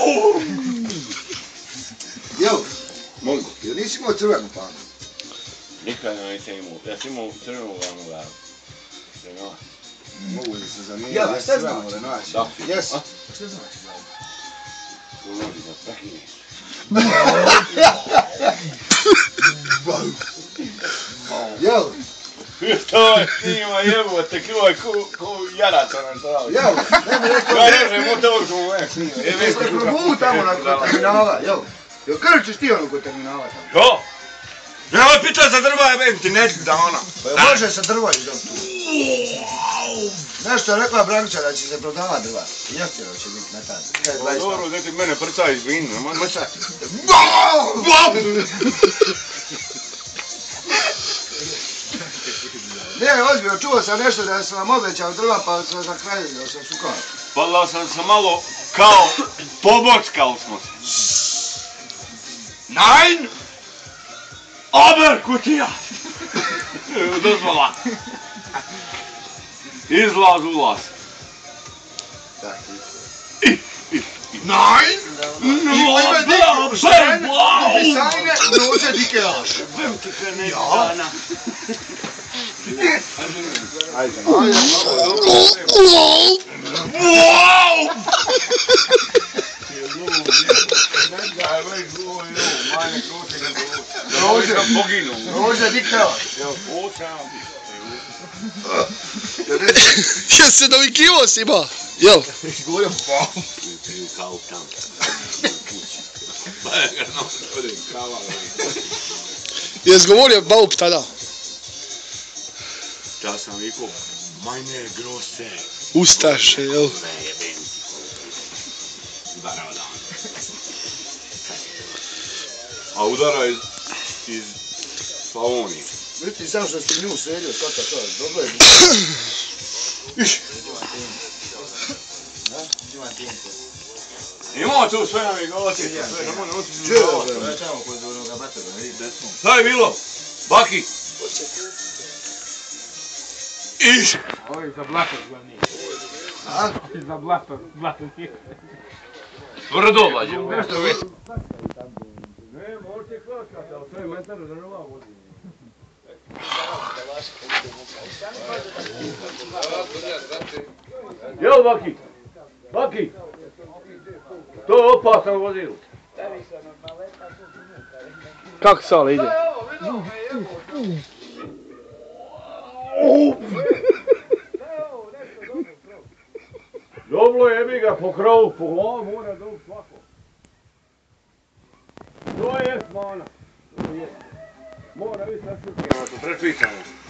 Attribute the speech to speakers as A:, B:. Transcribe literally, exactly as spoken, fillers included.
A: Jel? Molim. Jel nisi imao crvenu panu?
B: Nikada nisam imao. Ja sam imao crvenog onoga. Renova.
A: Mogu li se zanimati?
C: Jel, a šta znaš?
A: Da. Jes.
C: Šta znaš?
B: Ulazi da prekineš.
A: Jel?
B: To je snima jebote, kroj ko jaraca nam to radi.
A: Jel? Ne mi rekao...
B: Ja režem motor što mu je snima.
A: Jeste probuvu tamo na kod terminala, jel? Jel krčiš ti ono kod terminala tamo?
B: Jo! Nemoj pitat za drva, jebem ti, neću da ona.
A: Pa jel može se drva izdobiti tu? Nešto je rekla Brankića da će se prodavat drva. Jeftino će biti na tada.
B: Dobro, da ti mene prca izvini, nemoj mrcati.
A: Ne, ozbiljno, čuo sam nešto da sam vam obećao drva pa sam za kraj da sam šukao.
B: Padla sam se malo kao pobockao smo se. Nein! Aber kutija! Dozvola. Izlaz, ulaz. Nein!
A: Ime
B: Dizajne,
A: dizajne, noće dike laš.
B: Ja.
A: Ajde.
B: Wow!
A: Rože, rože dike laš.
C: Jel se navikivo si ima? Jel?
A: Govorim pa.
B: Kao tam.
C: Jes govorio Baup tada?
B: Ja sam vikao, majne grose.
C: Ustaše, jel?
B: Ne jebem ti. Udarao dan. A udara iz, iz Slavonije.
A: Vidite sam što ste nju sredio, svaka to, dobro je.
B: Imamo tu sve na Migovaci, sve, samo ne nosi
A: Čuje
B: Migovac.
A: da vraćamo kod onoga batera, vidi desno.
B: Šta je bilo? Baki? Iš!
D: Ovi za blato glavni.
A: A?
D: Ovi za blato, blato nije.
B: Tvrdo bađe.
A: Nešto vidi.
B: Ne, možete klaskati, ali sve metar drva vodi. Jel, Baki? Baki? To je opasan vozil.
D: Kako sale ide?
B: Dobro jebi ga po krovu, po glavu, mora dobiti svako. To je mana. To je. Mora biti sa šutima. Prečitamo.